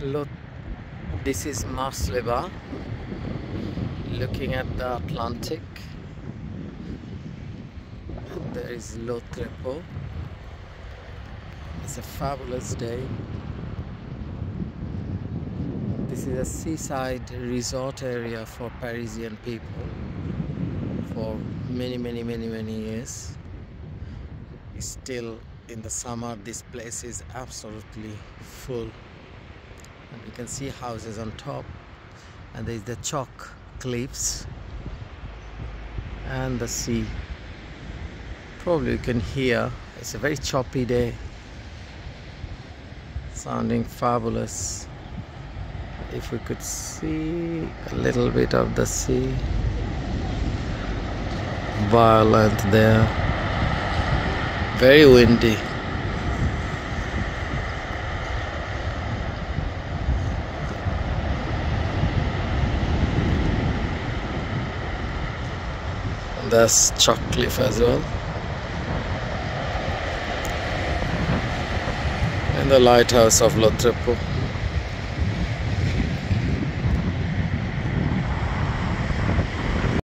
Look, this is Marsleva, looking at the Atlantic. And there is Lotrepo. It's a fabulous day. This is a seaside resort area for Parisian people for many years. Still in the summer, this place is absolutely full. And you can see houses on top, and there's the chalk cliffs and the sea. Probably you can hear, it's a very choppy day, sounding fabulous. If we could see a little bit of the sea, violent there, very windy. That's chalk cliff as well, and the lighthouse of Lotrepo.